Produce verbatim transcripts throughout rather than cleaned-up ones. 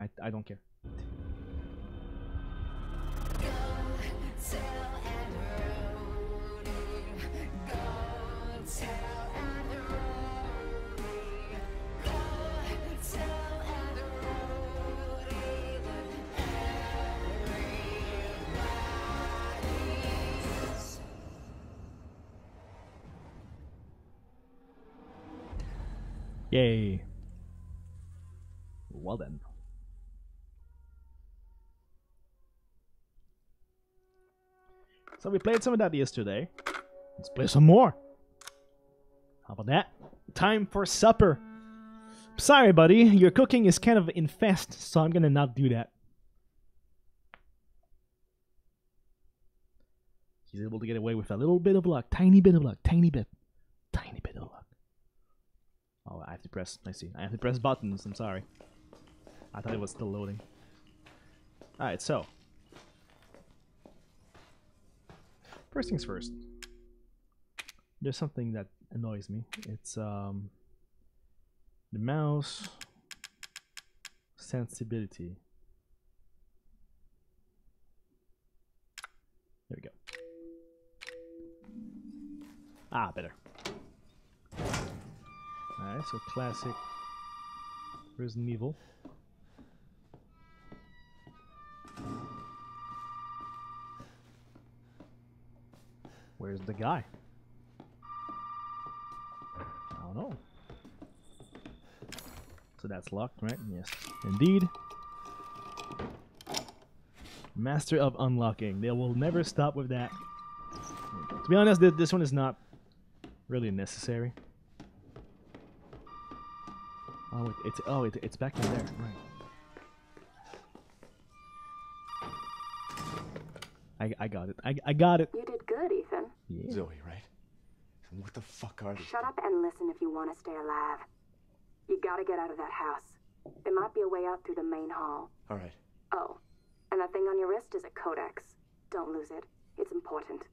I I don't care. Yay. Well then. So we played some of that yesterday. Let's play some more. How about that? Time for supper. Sorry, buddy. Your cooking is kind of infest, so I'm gonna not do that. He's able to get away with a little bit of luck. Tiny bit of luck. Tiny bit. Tiny bit of luck. Oh, I have to press. I see. I have to press buttons. I'm sorry. I thought it was still loading. Alright, so. First things first. There's something that annoys me. It's um the mouse sensibility. There we go. Ah, better. Alright, so classic Resident Evil. Where's the guy? I don't know. So that's locked, right? Yes, indeed. Master of unlocking. They will never stop with that. To be honest, th this one is not really necessary. Oh, it, it's oh, it, it's back in there, right? I I got it. I I got it. You did good, Ethan. Yeah. Zoe, right? And what the fuck are these? Shut up and listen if you want to stay alive. You gotta get out of that house. There might be a way out through the main hall. All right. Oh, and that thing on your wrist is a codex. Don't lose it. It's important.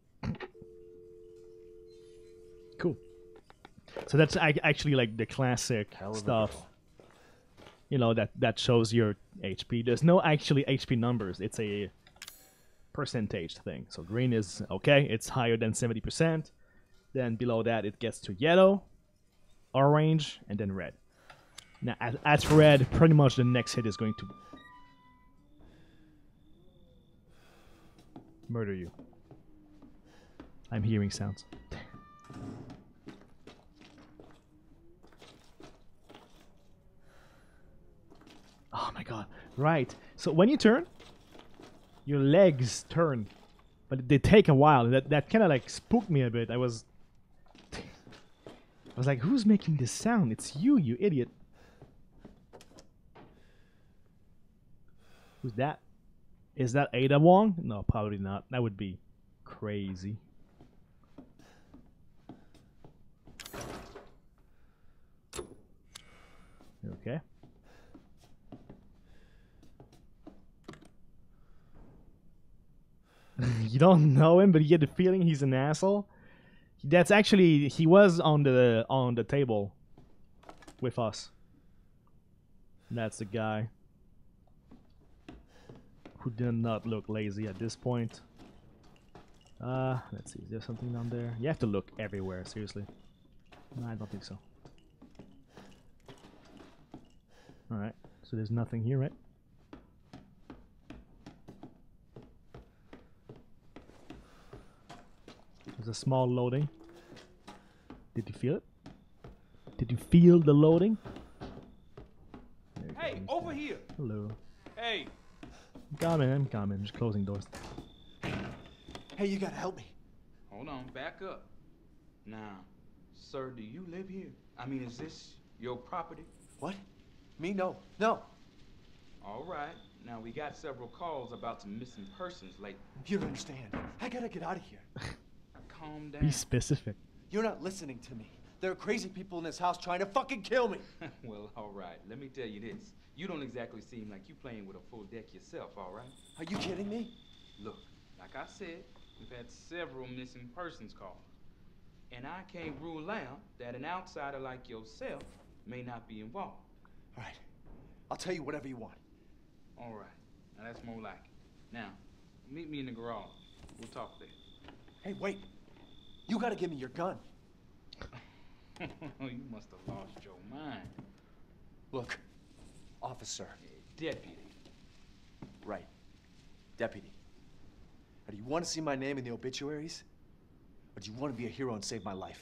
Cool. So that's ac- actually like the classic Hell of a stuff. girl. You know, that that shows your H P. There's no actually H P numbers. It's a percentage thing. So green is okay. It's higher than seventy percent. Then below that it gets to yellow, orange, and then red. Now at, at red, pretty much the next hit is going to murder you. I'm hearing sounds. Oh my god. Right. So when you turn, your legs turn. But they take a while. That that kind of like spooked me a bit. I was I was like, who's making this sound? It's you, you idiot. Who's that? Is that Ada Wong? No, probably not. That would be crazy. Okay. You don't know him, but you get the feeling he's an asshole. That's actually, he was on the on the table with us. That's the guy who did not look lazy at this point. Uh, let's see, is there something down there? You have to look everywhere, seriously. No, I don't think so. Alright, so there's nothing here, right? There's a small loading. Did you feel it? Did you feel the loading? Hey, over here! Hello. Hey! I'm coming, I'm coming. Just closing doors. Hey, you gotta help me. Hold on, back up. Now, sir, do you live here? I mean, is this your property? What? Me? No. No. All right. Now, we got several calls about some missing persons lately. You don't understand. I gotta get out of here. Calm down. Be specific. You're not listening to me. There are crazy people in this house trying to fucking kill me. Well, all right. Let me tell you this. You don't exactly seem like you playing with a full deck yourself, all right? Are you kidding me? Look, like I said, we've had several missing persons calls. And I can't rule out that an outsider like yourself may not be involved. All right. I'll tell you whatever you want. All right. Now that's more like it. Now, meet me in the garage. We'll talk there. Hey, wait. You gotta give me your gun. You must have lost your mind. Look, officer. Deputy. Right. Deputy. Now, do you want to see my name in the obituaries? Or do you want to be a hero and save my life?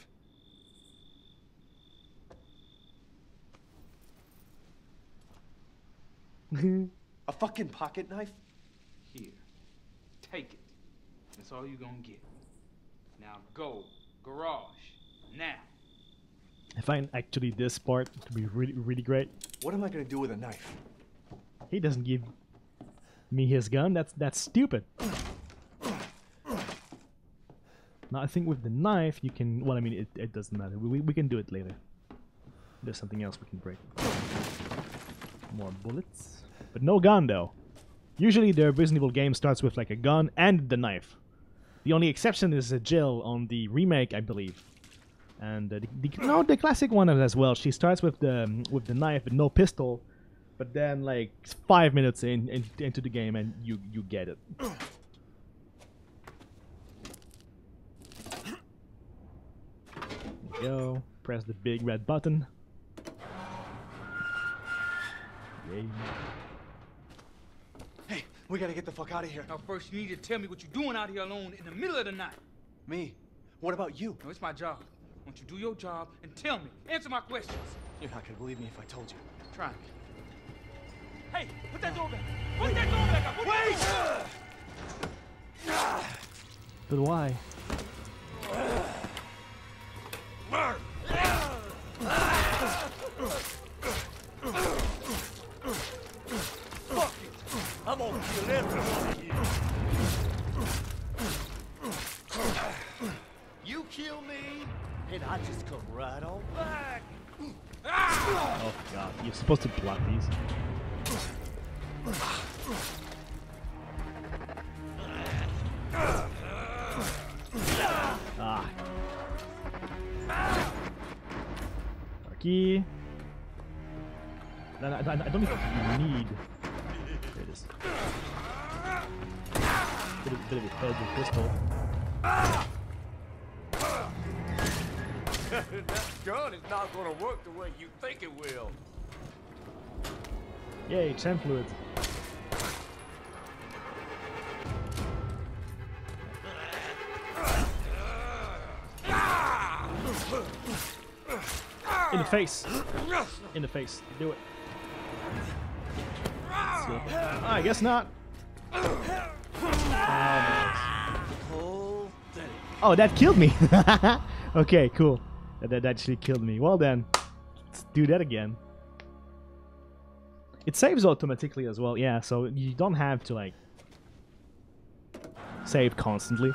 A fucking pocket knife? Here. Take it. That's all you're gonna get. Now go. Garage. Now. I find actually this part to be really, really great. What am I gonna do with a knife? He doesn't give me his gun. That's that's stupid. Now I think with the knife you can. Well, I mean it, it doesn't matter. We we can do it later. There's something else we can break. More bullets, but no gun though. Usually the Resident Evil game starts with like a gun and the knife. The only exception is a Jill on the remake, I believe. And uh, the, the no, the classic one as well. She starts with the um, with the knife, but no pistol. But then, like five minutes in, in into the game, and you you get it. There you go. Press the big red button. Yay. Hey, we gotta get the fuck out of here. Now first you need to tell me what you're doing out here alone in the middle of the night. Me? What about you? No, it's my job. Why don't you do your job and tell me? Answer my questions. You're not gonna believe me if I told you. Try me. Hey, put that door back. Put that door back up. Put Wait! But why? Fuck it. I'm gonna kill every one of you. You kill me, and I just come right on back. Oh god, you're supposed to block these. Ah. Key. I, I, I don't even need. There it is. Bit of, bit of a head with pistol. That gun is not gonna work the way you think it will. Yay, champ fluid. In the face. In the face. Do it. So, I guess not. Oh, oh, that killed me. Okay, cool. That, that actually killed me. Well then, let's do that again. It saves automatically as well, yeah, so you don't have to like save constantly.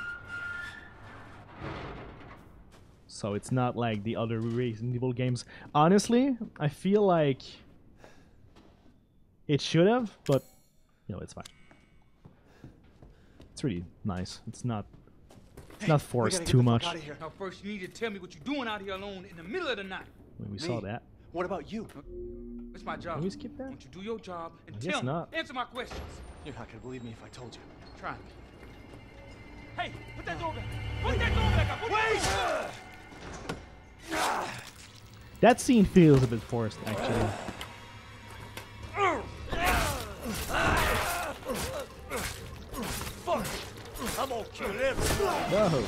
So it's not like the other Resident Evil games. Honestly, I feel like it should have, but you know, it's fine. It's really nice. It's not it's not forced too much. Now first you need to tell me what you're doing out here alone in the middle of the night. When we Me? saw that. What about you? It's my job. Can we skip that? Why don't you do your job and I tell guess me? not. Answer my questions. You're not gonna believe me if I told you. Try me. Hey, put that door back. Put that door back up. Put Wait! That scene feels a bit forced, actually. Fuck it. I'm gonna kill everyone. Whoa.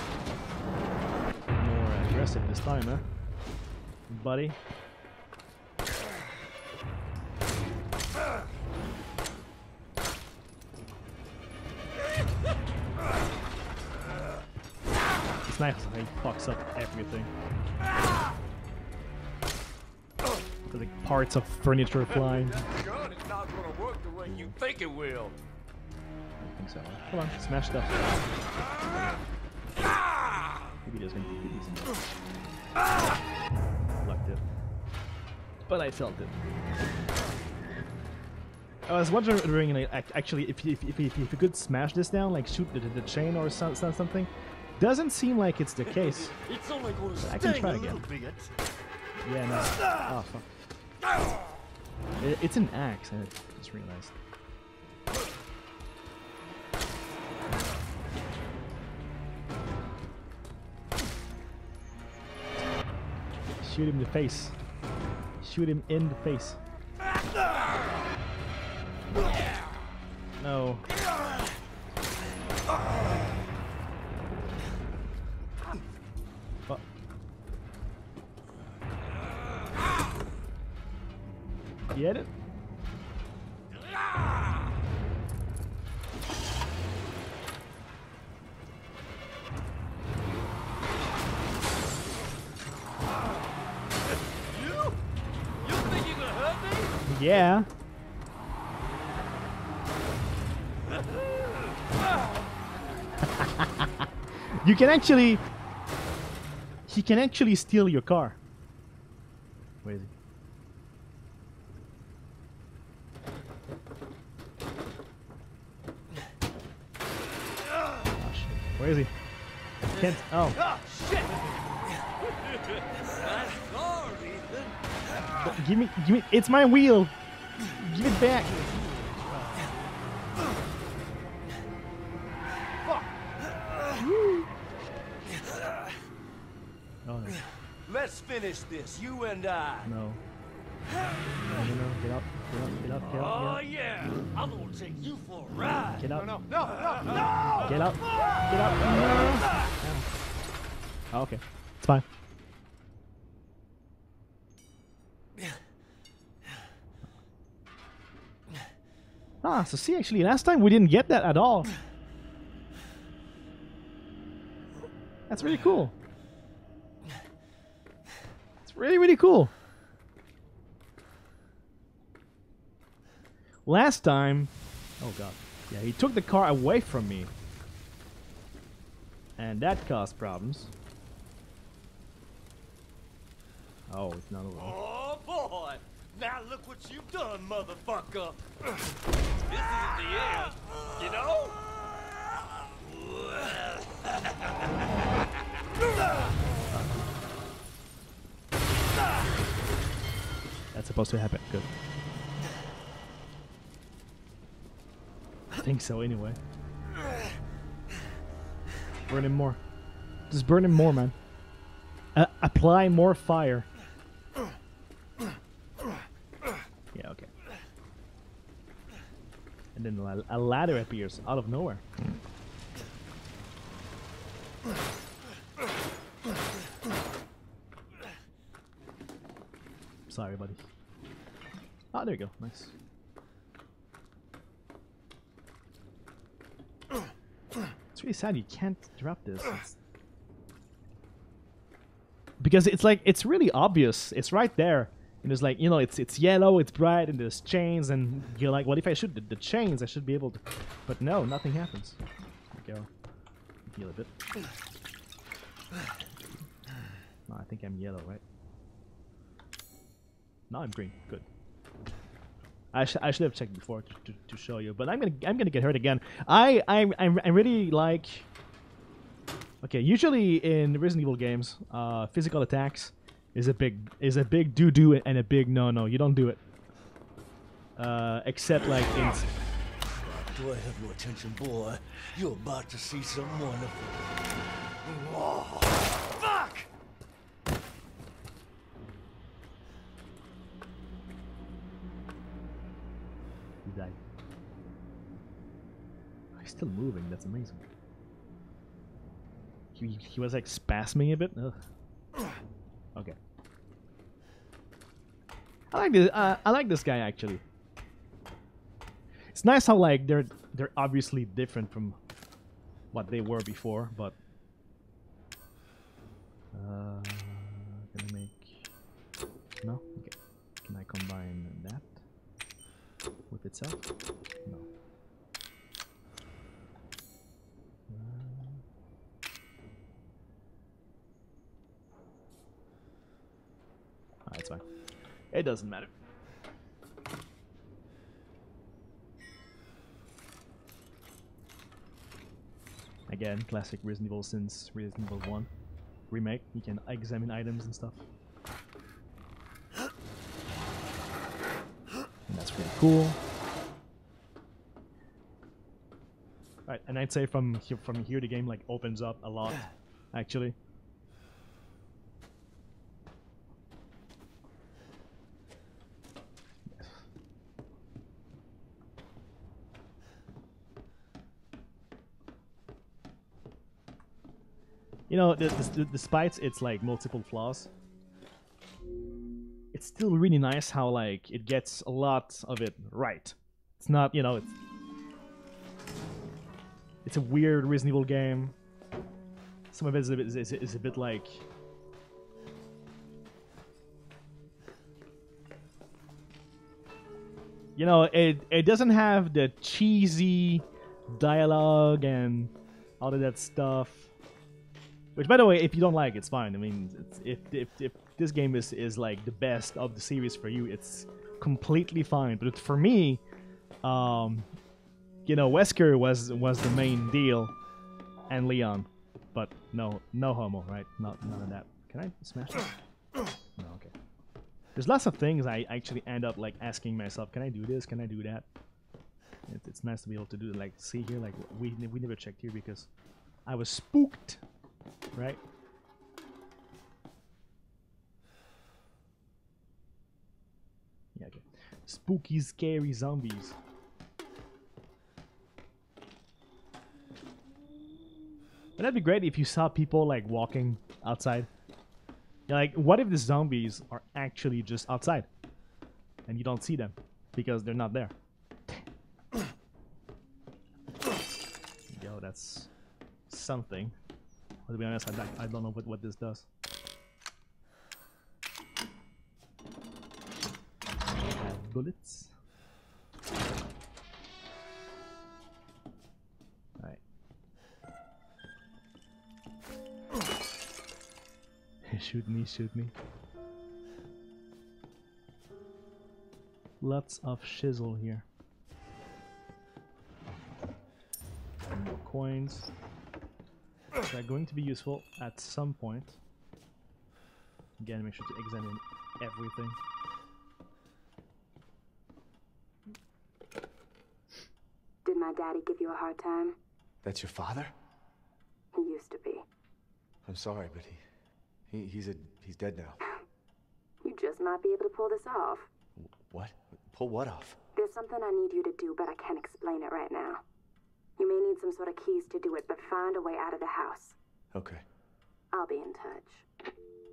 More aggressive this time, huh? Buddy. It's nice how he fucks up everything. The like, parts of furniture flying. That gun is not gonna work the way you think it will. I think so. Come on, smash stuff. Maybe there's gonna be decent. Lucked it. But I felt it. I was wondering, like, ac- actually, if you, if, if, if, if you could smash this down, like shoot the, the chain or so, so, something. Doesn't seem like it's the case. It's only gonna I can sting try a again. little bit. Yeah, no. Oh, fuck. It, it's an axe, I just realized. Shoot him in the face. Shoot him in the face. No. Oh. Get it? Yeah. You can actually... He can actually steal your car. Where is he? Oh, shit. Where is he? Can't... Oh. Oh, shit! Give me... Give me... It's my wheel! Give it back! Oh, no. Let's finish this, you and I. No. No, no, no. Get up. Get up. Get up. Get up. Oh, yeah. I'm gonna take you for a ride. Get up. No, no, no, no, no! Get up. Get up. No. Oh, okay. It's fine. Ah, so see, actually, last time we didn't get that at all. That's really cool. It's really, really cool. Last time... Oh, God. Yeah, he took the car away from me. And that caused problems. Oh, it's not over. Oh, boy. Now look what you've done, motherfucker. This isn't the end, you know? That's supposed to happen. Good. I think so, anyway. Burn him more. Just burn him more, man. Uh, apply more fire. Yeah, okay. And then a, a ladder appears out of nowhere. Sorry, buddy. Ah, there you go. Nice. It's really sad you can't drop this. It's because it's like, it's really obvious. It's right there. And it's like, you know, it's it's yellow, it's bright, and there's chains, and you're like, what if I shoot the, the chains? I should be able to. But no, nothing happens. Okay, I'll heal a bit. No, I think I'm yellow, right? No, I'm green. Good. I, sh I should have checked before to, to, to show you, but I'm gonna I'm gonna get hurt again. I I I, I really like. Okay, usually in Resident Evil games, uh, physical attacks is a big is a big do do it and a big no no. You don't do it. Uh, except like in. Do I have your attention, boy? You're about to see some wonderful. Oh, fuck! He died. He's still moving. That's amazing. He he was like spasming a bit. Ugh. Okay. I like this. Uh, I like this guy actually. It's nice how like they're they're obviously different from what they were before, but uh, can I make no? Okay. Can I combine that with itself? No. Uh, ah, it's fine. It doesn't matter. Again, classic Resident Evil since Resident Evil one remake. You can examine items and stuff. And that's pretty cool. Alright, and I'd say from here, from here the game like opens up a lot, actually. You know, the, the, despite its like multiple flaws, it's still really nice how like it gets a lot of it right. It's not, you know, it's it's a weird Resident Evil game. Some of it is a bit, is, is a bit like you know, it it doesn't have the cheesy dialogue and all of that stuff. Which, by the way, if you don't like, it's fine. I mean, it's, if, if if this game is is like the best of the series for you, it's completely fine. But for me, um, you know, Wesker was was the main deal, and Leon, but no no homo, right? Not none of that. Can I smash it? No, okay. There's lots of things I actually end up like asking myself, can I do this? Can I do that? It, it's nice to be able to do like see here, like we we never checked here because I was spooked. Right? Yeah, okay. Spooky, scary zombies. But that'd be great if you saw people like walking outside. Yeah, like, what if the zombies are actually just outside and you don't see them because they're not there? Yo, that's something. Well, to be honest, I, I don't know what, what this does. Add bullets. Alright. Shoot me, shoot me. Lots of shizzle here. And more coins. They're going to be useful at some point. Again, make sure to examine everything. Did my daddy give you a hard time? That's your father? He used to be. I'm sorry, but he, he he's a he's dead now. You just might be able to pull this off. What? Pull what off? There's something I need you to do, but I can't explain it right now. You may need some sort of keys to do it, but find a way out of the house. Okay. I'll be in touch.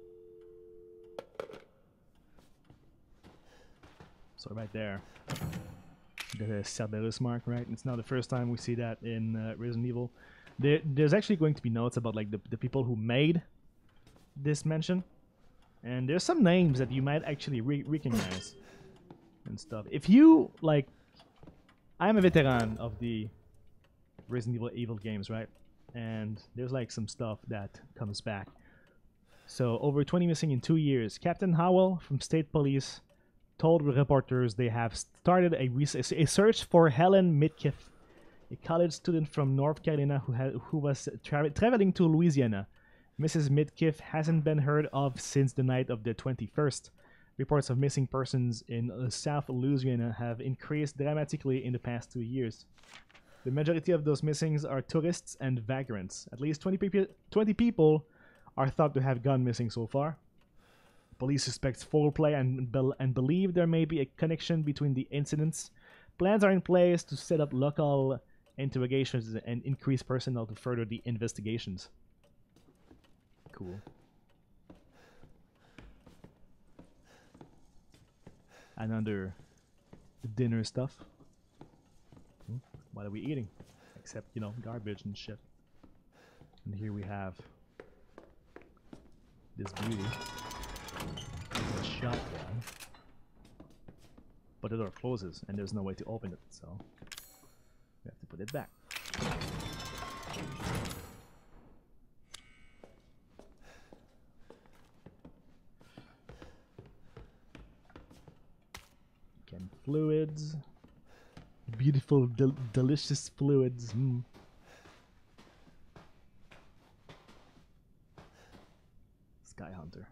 So right there, the Cerberus mark, right? It's not the first time we see that in uh, Resident Evil. There, there's actually going to be notes about like the, the people who made this mansion, and there's some names that you might actually re recognize and stuff. If you like, I'm a veteran of the Resident Evil Evil games, right? And there's like some stuff that comes back. So over twenty missing in two years. Captain Howell from State Police told reporters they have started a, a search for Helen Midkiff, a college student from North Carolina who had who was tra traveling to Louisiana. Missus Midkiff hasn't been heard of since the night of the twenty-first. Reports of missing persons in uh, South Louisiana have increased dramatically in the past two years. The majority of those missings are tourists and vagrants. At least twenty, pe twenty people are thought to have gone missing so far. Police suspect foul play and, be and believe there may be a connection between the incidents. Plans are in place to set up local interrogations and increase personnel to further the investigations. Cool. And under the dinner stuff. Hmm? What are we eating? Except, you know, garbage and shit. And here we have this beauty. A shotgun. But the door closes and there's no way to open it, so we have to put it back. Again, fluids. Beautiful, del delicious fluids. Mm. Sky Hunter.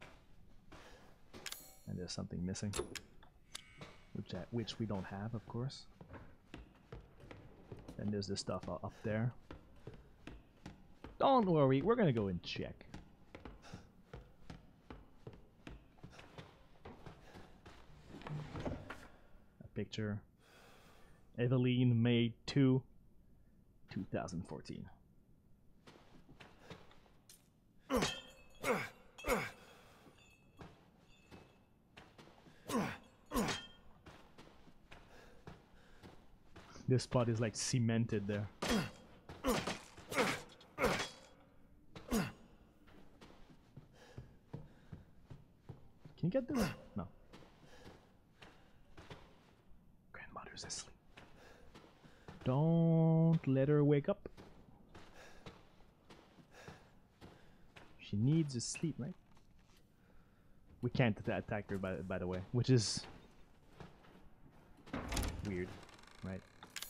And there's something missing, which uh, which we don't have, of course. Then there's this stuff uh, up there. Don't worry, we're gonna go and check. A picture. Eveline, May second, two thousand fourteen. This spot is like cemented there. Can you get this? No. Grandmother's asleep. Don't let her wake up. She needs to sleep, right? We can't attack her, by, by the way, which is weird, right?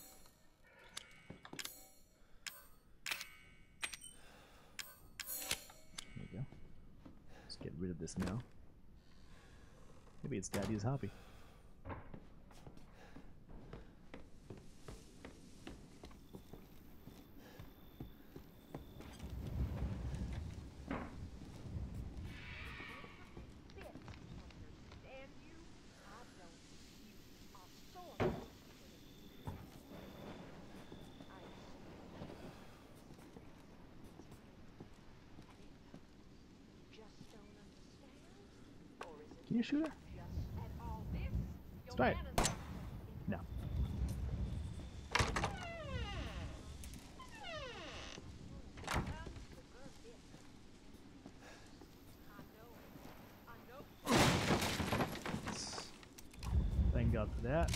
There you go. Let's get rid of this now. Maybe it's Daddy's hobby. Can you shoot her? Let's try it. No. Thank God for that.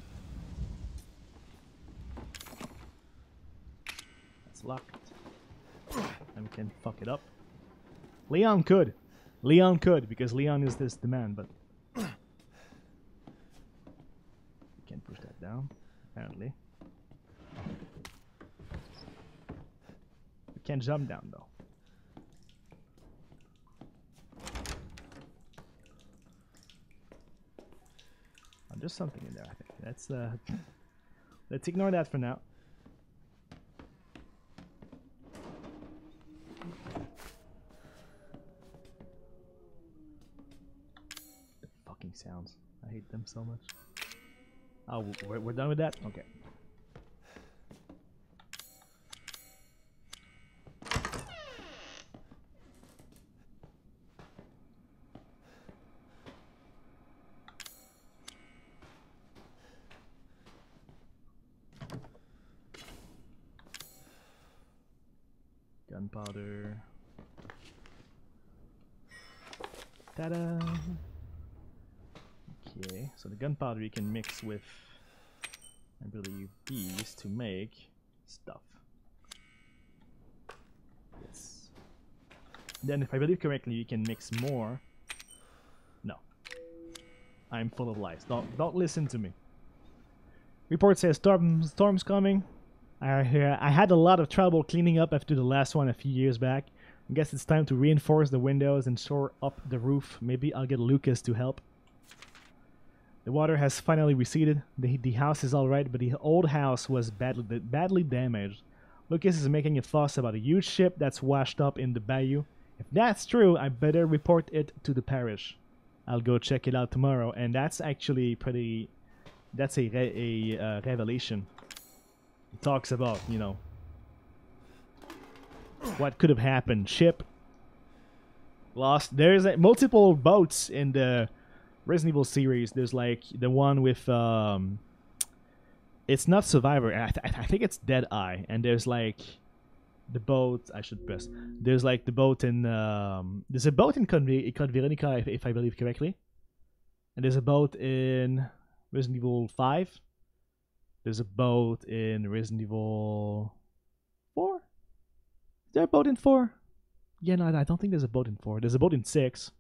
That's locked. And we can fuck it up. Leon could. Leon could, because Leon is this demand, but we can't push that down, apparently. We can't jump down, though. Oh, there's something in there, I think. That's, uh... let's ignore that for now. Sounds. I hate them so much. Oh, we're, we're done with that? Okay. Gunpowder. Ta-da! Okay, so the gunpowder you can mix with, I believe, these to make stuff. Yes. Then, if I believe correctly, you can mix more. No, I'm full of lies. Don't don't listen to me. Report says storm storm's coming. I hear I had a lot of trouble cleaning up after the last one a few years back. I guess it's time to reinforce the windows and shore up the roof. Maybe I'll get Lucas to help. The water has finally receded. The, the house is alright, but the old house was badly, badly damaged. Lucas is making a fuss about a huge ship that's washed up in the bayou. If that's true, I better report it to the parish. I'll go check it out tomorrow, and that's actually pretty... That's a, re a uh, revelation. It talks about, you know, what could have happened. Ship lost. There's uh, multiple boats in the Resident Evil series. There's like the one with um it's not Survivor, I, th I think it's Dead Eye, and there's like the boat I should press there's like the boat in um there's a boat in Code Veronica, if, if I believe correctly, and there's a boat in Resident Evil five, there's a boat in Resident Evil four. Is there a boat in four? Yeah, no, I don't think there's a boat in four. There's a boat in six.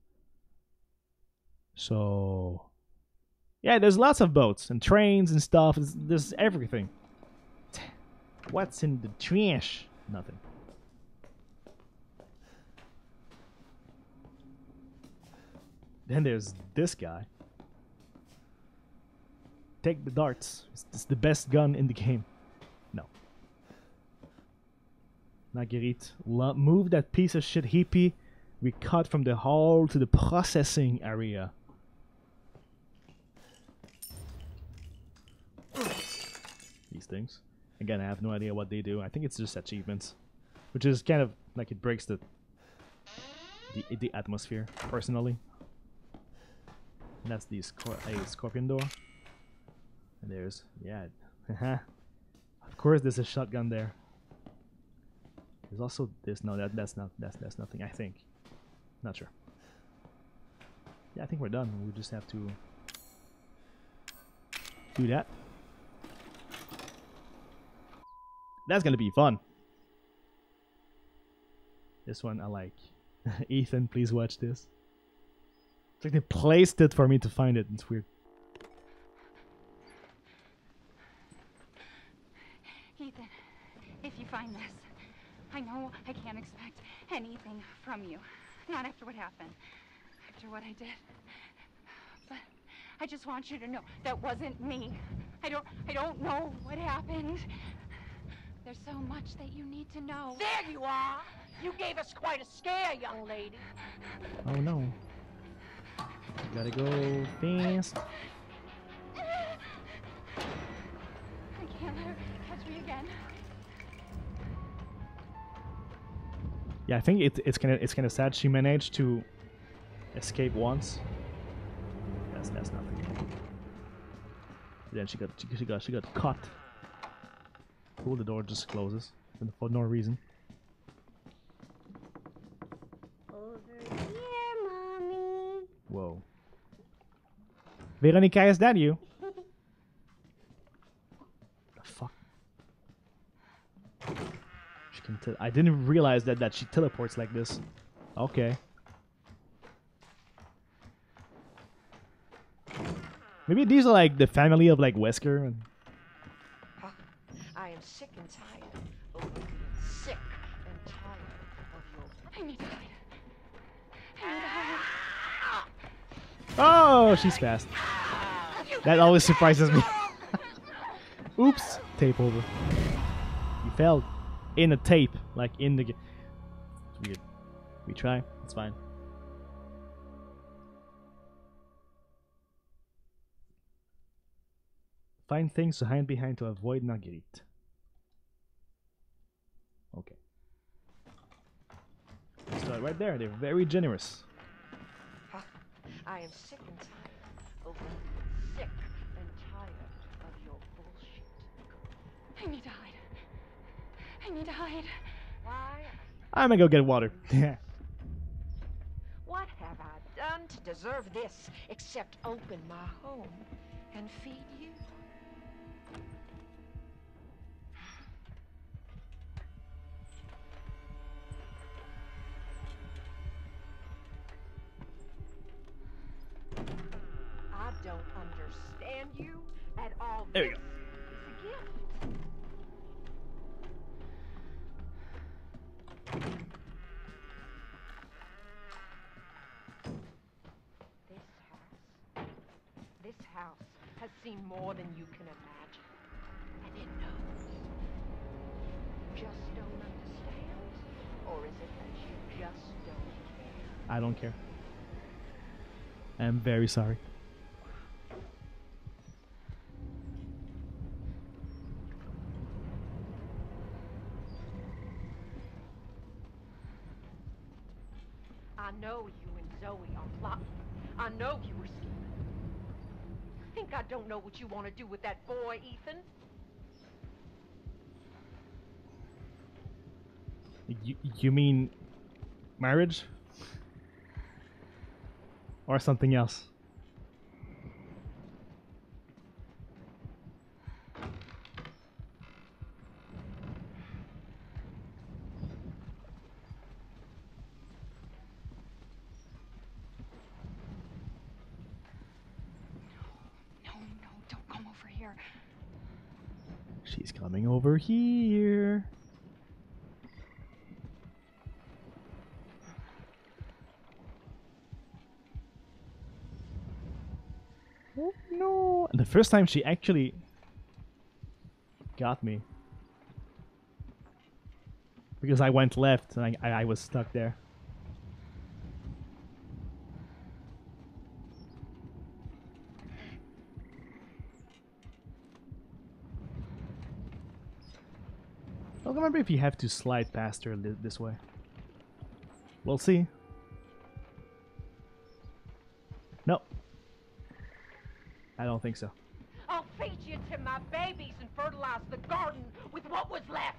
So, yeah, there's lots of boats and trains and stuff. There's, there's everything. What's in the trash? Nothing. Then there's this guy. Take the darts. It's, it's the best gun in the game. No. Marguerite, move that piece of shit hippie we cut from the hall to the processing area. These things. Again, I have no idea what they do. I think it's just achievements. Which is kind of like it breaks the the the atmosphere personally. And that's the scor a scorpion door. And there's yeah, of course there's a shotgun there. There's also this. No, that that's not that's that's nothing. I think, not sure. Yeah, I think we're done. We just have to do that. That's gonna be fun. This one I like. Ethan, please watch this. It's like they placed it for me to find it. It's weird. Ethan, if you find this, I know I can't expect anything from you. Not after what happened. After what I did. But I just want you to know that wasn't me. I don't I don't know what happened. There's so much that you need to know. There you are! You gave us quite a scare, young lady. Oh no. Gotta go fast. I can't let her catch me again. Yeah, I think it, it's kind of it's kind of sad she managed to escape once. That's that's nothing. Then she got she, she got she got caught. Cool, the door just closes for no reason. Over here, Mommy. Whoa. Veronica, is that you? The fuck? She can tell. I didn't realize that that she teleports like this. Okay. Maybe these are like the family of like Wesker. And I am sick and tired of being sick and tired of your... I need to hide. I need to hide. oh, she's fast. That always surprises me. Oops. Tape over. You fell in a tape, like in the. It's weird. We try. It's fine. Find things to hide behind to avoid Marguerite. Okay. Start right there. They're very generous. I am sick and tired of being sick and tired of your bullshit. I need to hide. I need to hide. Why? I'm gonna go get water. What have I done to deserve this except open my home and feed you? I don't understand you at all. There we This go. is a gift. This house, this house has seen more than you can imagine. And it knows. You just don't understand? Or is it that you just don't care? I don't care. I'm very sorry. I know you and Zoe are plotting. I know you were scheming. Think I don't know what you want to do with that boy, Ethan? You, you mean marriage? Or something else? No, no, don't come over here. She's coming over here. Oh no! And the first time she actually got me. Because I went left and I, I, I was stuck there. I don't remember if you have to slide past her li- this way. We'll see. don't think so. I'll feed you to my babies and fertilize the garden with what was left.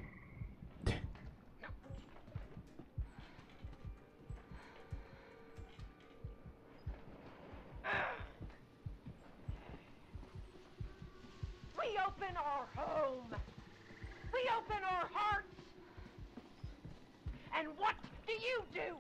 We open our home. We open our hearts. And what do you do?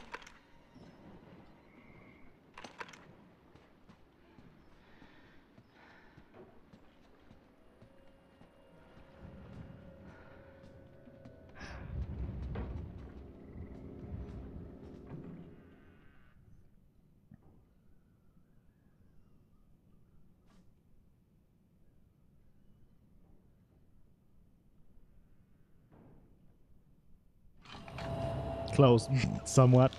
Close, somewhat.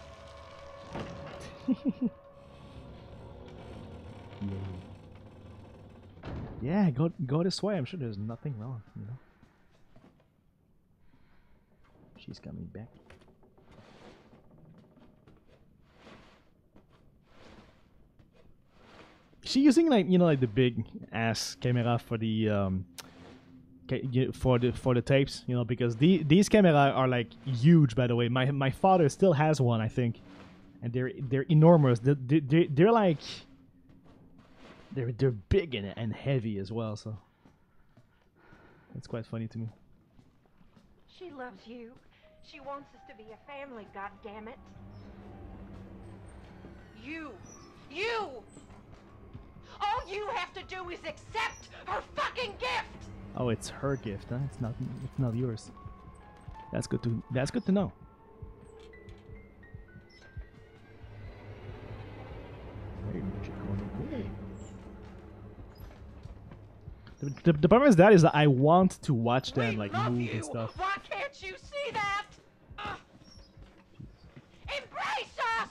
Yeah, go go this way. I'm sure there's nothing wrong, you know. She's coming back. She using like you know like the big ass camera for the um for the for the tapes, you know, because the these cameras are like huge. By the way, my my father still has one, I think, and they're they're enormous. They're they're, they're like they're they're big and and heavy as well. So that's quite funny to me. She loves you. She wants us to be a family. God damn it! You, you. All you have to do is accept her fucking gift. Oh, it's her gift, huh? It's not it's not yours. That's good to that's good to know. The, the, the problem is that is that I want to watch them We like love move you. and stuff. Why can't you see that? Uh, embrace us.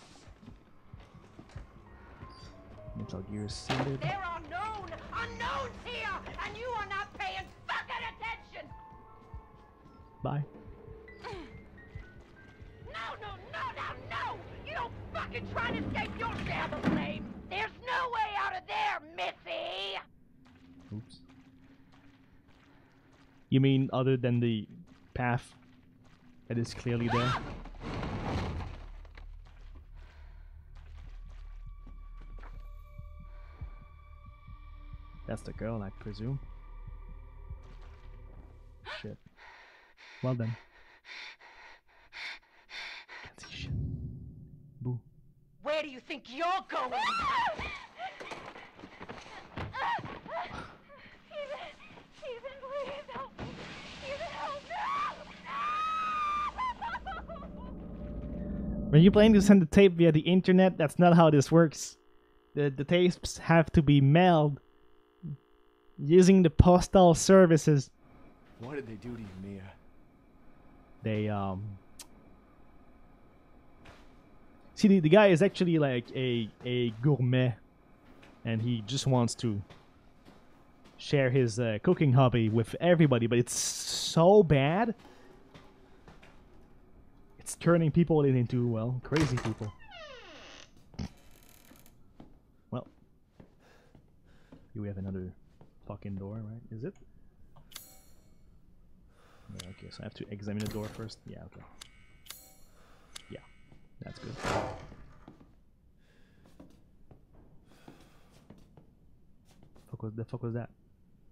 Metal Gear Solid. There are known unknowns here, and you are not paying fucking attention. Bye. No, no, no, no, no! You don't fucking try to escape your share of the blame. There's no way out of there, Missy. Oops. You mean other than the path that is clearly there? That's the girl, I presume. Shit. Well then. Can't see shit. Boo. Where do you think you're going? Ethan, please help me. Ethan, help me. When you're planning to send the tape via the internet, that's not how this works. The, the tapes have to be mailed using the postal services. What did they do to you, Mia? They, um... See, the, the guy is actually like a, a gourmet. And he just wants to share his uh, cooking hobby with everybody. But it's so bad. It's turning people into, well, crazy people. Well. Here we have another fucking door, right? Is it? Yeah, okay, so I have to examine the door first. Yeah, okay. Yeah, that's good. Fuck was the fuck was that?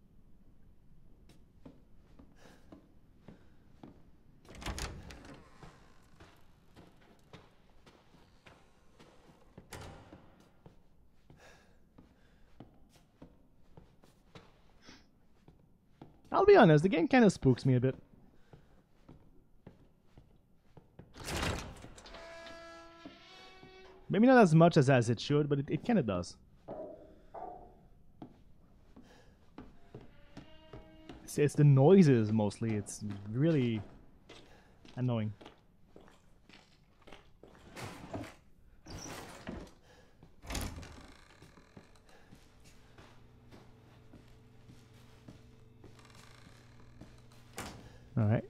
I'll be honest, the game kind of spooks me a bit. Maybe not as much as, as it should, but it, it kind of does. It's, it's the noises mostly. It's really annoying. All right.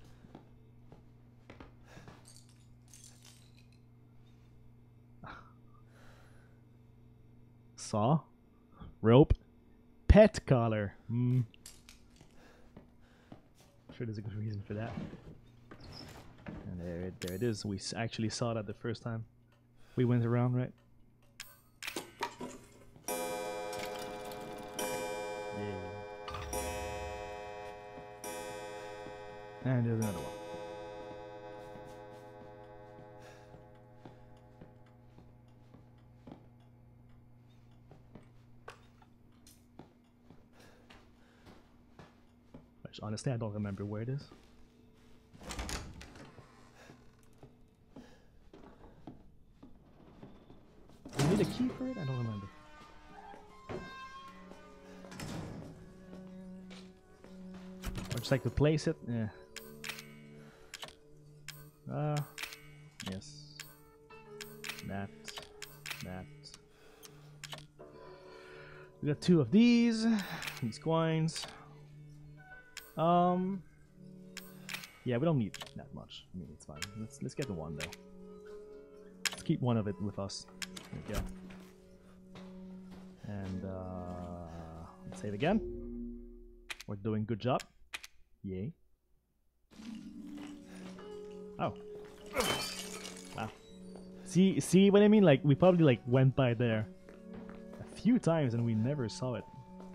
Saw? Rope. Pet collar. Hmm. I'm sure there's a good reason for that. And there, it- there it is. We s- actually saw that the first time we went around, right? Yeah. And there's another one. Which, honestly, I don't remember where it is. Do we need a key for it? I don't remember. Or just like to place it? Yeah. Ah, uh, yes. That. That. We got two of these. These coins. Um. Yeah, we don't need that much. I mean, it's fine. Let's let's get the one though. Let's keep one of it with us. There we go. And uh, let's save again. We're doing good job. Yay. Oh. Wow. See, see what I mean? Like, we probably like went by there a few times and we never saw it.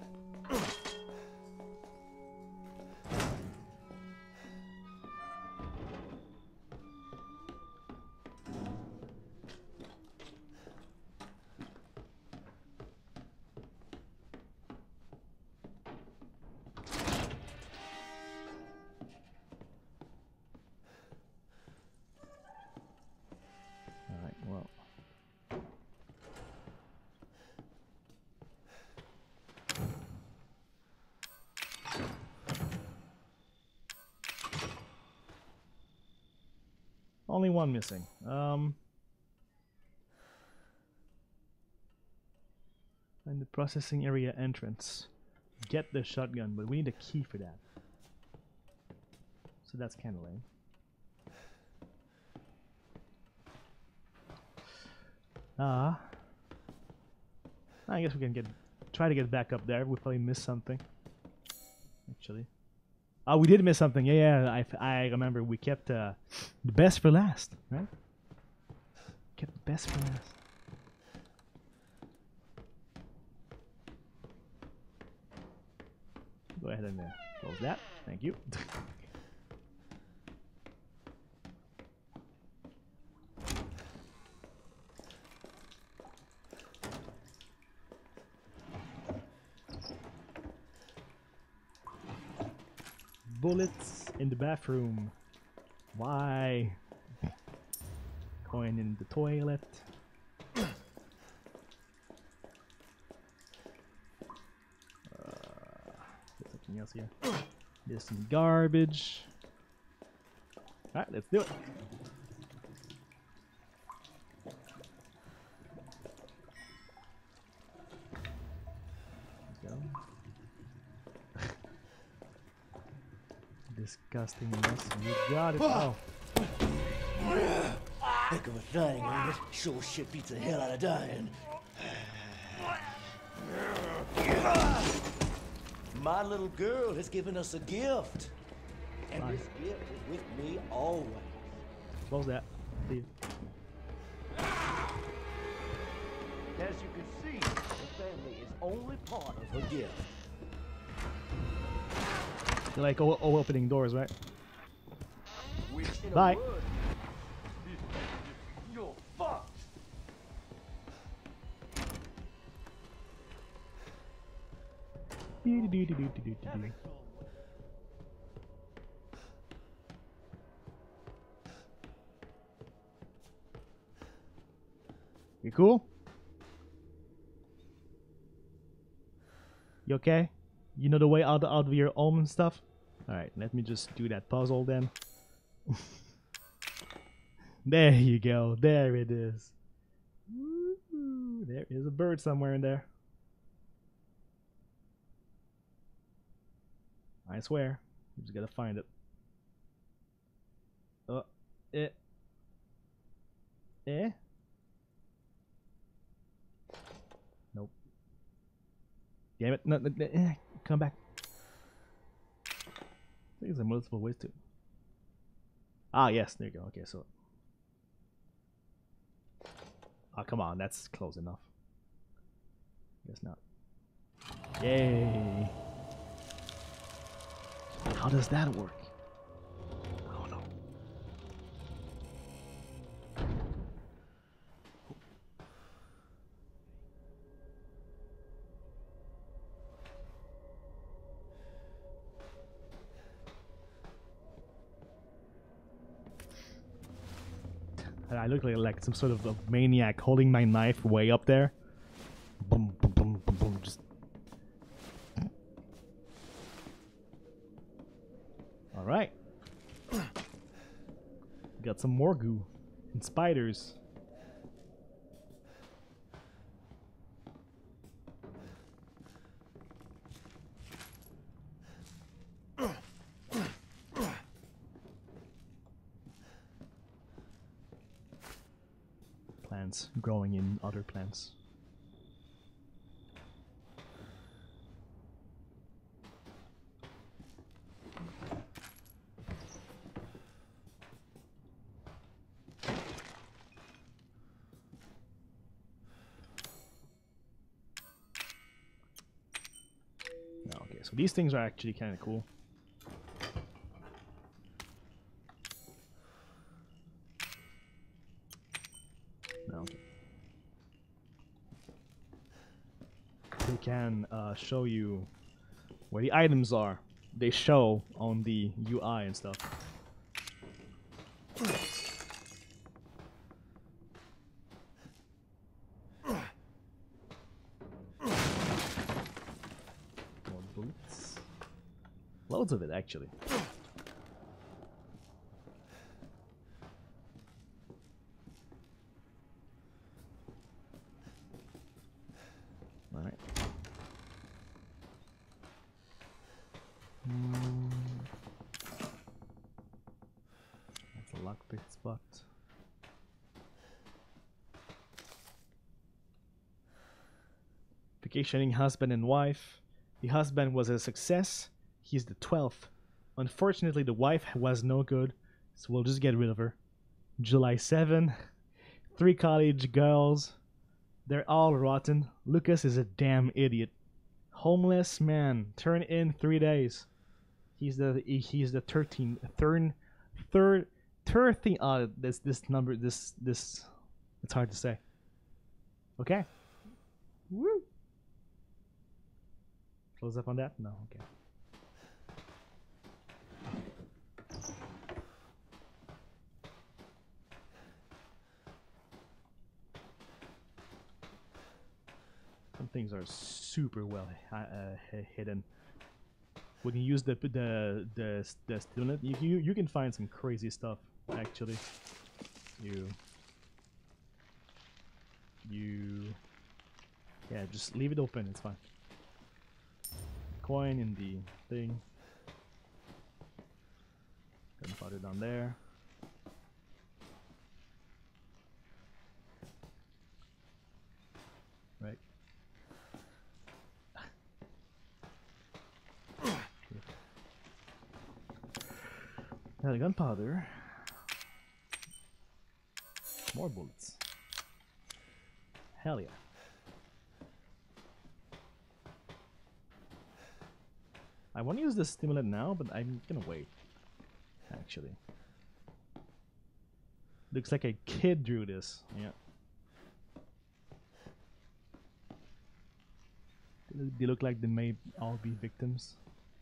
Alright, well. Only one missing. Um, and the processing area entrance. Get the shotgun, but we need a key for that. So that's kind of lame. Ah. I guess we can get try to get back up there. We probably missed something. Actually. Oh, we did miss something. Yeah, yeah. I, I remember we kept uh, the best for last, right? Kept the best for last. Go ahead and uh, close that. Thank you. Bullets in the bathroom. Why? Coin in the toilet. Uh, there's something else here. There's some garbage. Alright, let's do it. Let's go. Disgusting mess. You got it. Oh. Heck of a thing, ain't it? Sure shit beats the hell out of dying. My little girl has given us a gift. And Fine. this gift is with me always. What was that? See. As you can see, the family is only part of her gift. They're like all, all opening doors, right? Which in a Bye. word, you're fucked. Doo-doo-doo-doo-doo-doo-doo. You cool? You okay? You know the way out, out of your home and stuff? Alright, let me just do that puzzle then. There you go. There it is. Woo-hoo. There is a bird somewhere in there. I swear. You just gotta find it. Oh, eh. Eh? Nope. Damn it! No, no, no, eh, come back. I think there's multiple ways to. Ah, yes, there you go. Okay, so. Oh, come on, that's close enough. Guess not. Yay! How does that work? Oh no. I look like, like some sort of a maniac holding my knife way up there. Boom, boom, boom, boom, boom. Just. All right. Got some more goo and spiders. Plants growing in other plants. Okay, so these things are actually kind of cool. Okay. They can uh, show you where the items are. They show on the U I and stuff. More boots. Loads of it, actually. Alright. Mm. That's a lockpick spot. Vacationing husband and wife. The husband was a success. He's the twelfth. Unfortunately, the wife was no good, so we'll just get rid of her. July seventh. Three college girls. They're all rotten. Lucas is a damn idiot. Homeless man. Turn in three days. He's the he's the thirteen third third thirteen. Uh, this this number this this. It's hard to say. Okay. Woo. Close up on that? No. Okay. Some things are super well uh, hidden. When you use the the the, the stimulant, you, you you can find some crazy stuff. Actually, you you yeah, just leave it open. It's fine. Coin in the thing. Gunpowder down there. Right. Now the gunpowder. More bullets. Hell yeah. I want to use the stimulant now, but I'm gonna wait. Actually. Looks like a kid drew this. Yeah. They look like they may all be victims.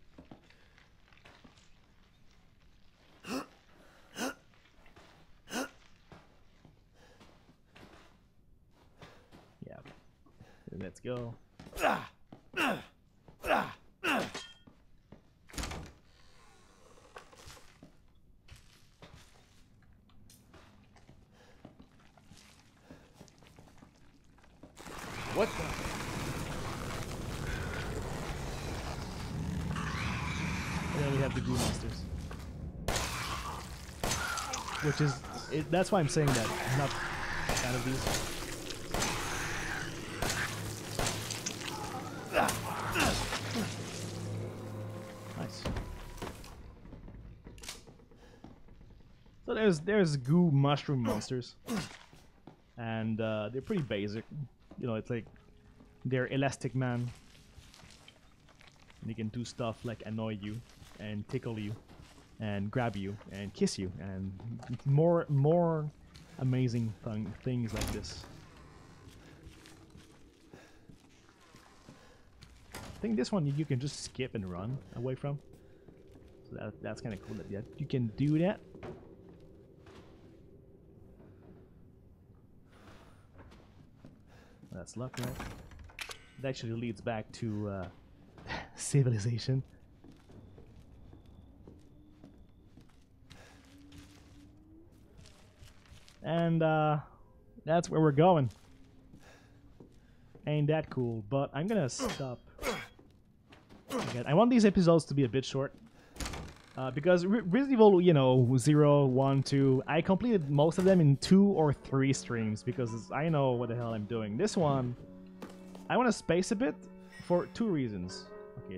Yeah. Let's go. What the? And then we have the goo monsters. Which is, it, that's why I'm saying that. I'm not a fan of these. So there's there's goo mushroom monsters, and uh, they're pretty basic. You know, it's like they're Elastic Man. And they can do stuff like annoy you, and tickle you, and grab you, and kiss you, and more more amazing th things like this. I think this one you can just skip and run away from. So that, that's kind of cool that yeah, you can do that. That's luck, right? It actually leads back to uh, civilization. And uh, that's where we're going. Ain't that cool? But I'm gonna stop. Again, I want these episodes to be a bit short. Uh, because Re Resident Evil, you know, zero, one, two, I completed most of them in two or three streams because I know what the hell I'm doing. This one, I want to space a bit for two reasons. Okay,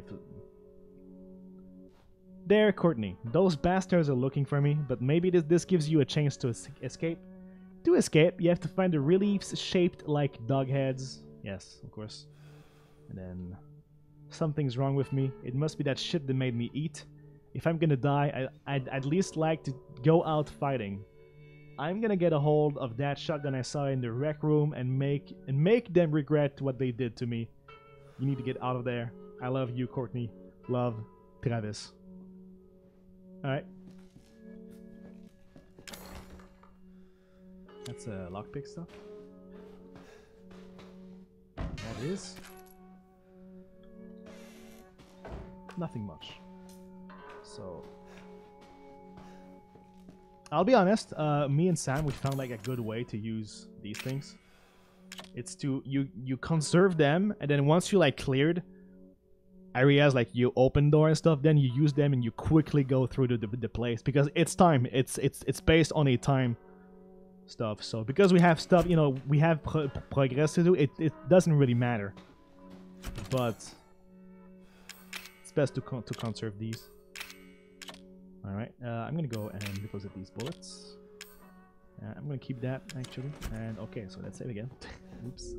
there, Courtney. Those bastards are looking for me, but maybe this, this gives you a chance to es escape. To escape, you have to find the reliefs shaped like dog heads. Yes, of course. And then, something's wrong with me. It must be that shit that made me eat. If I'm gonna die, I, I'd at least like to go out fighting. I'm gonna get a hold of that shotgun I saw in the rec room and make and make them regret what they did to me. You need to get out of there. I love you, Courtney. Love, Travis. Alright. That's uh, lockpick stuff. That is nothing much. So, I'll be honest, uh, me and Sam, we found like a good way to use these things. It's to, you you conserve them, and then once you like cleared areas, like you open door and stuff, then you use them and you quickly go through the, the, the place, because it's time, it's it's it's based on a time stuff. So, because we have stuff, you know, we have pro progress to do, it, it doesn't really matter. But, it's best to, con to conserve these. Alright, uh, I'm gonna go and deposit these bullets. Uh, I'm gonna keep that, actually. And okay, so let's save again. Oops.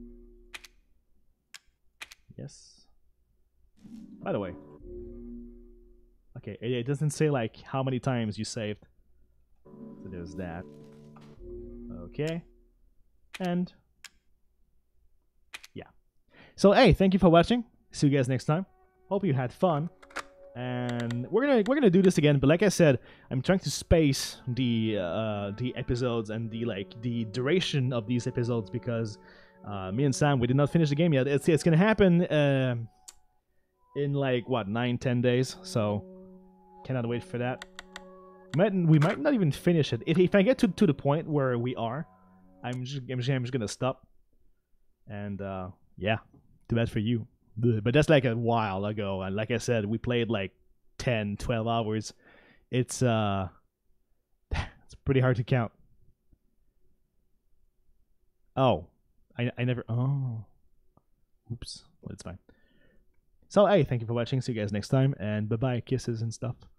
Yes. By the way. Okay, it, it doesn't say, like, how many times you saved. So there's that. Okay. And... yeah. So, hey, thank you for watching. See you guys next time. Hope you had fun. And we're gonna we're gonna do this again, but like I said, I'm trying to space the uh, the episodes and the like the duration of these episodes because uh, me and Sam, we did not finish the game yet. It's it's gonna happen uh, in like what nine ten days, so cannot wait for that. Might, we might not even finish it. If if I get to to the point where we are, I'm just I'm just, I'm just gonna stop. And uh, yeah, too bad for you. But that's like a while ago, and like I said, we played like ten, twelve hours. It's uh it's pretty hard to count. Oh, I I never oh oops, well, it's fine. So hey, thank you for watching. See you guys next time, and bye bye, kisses and stuff.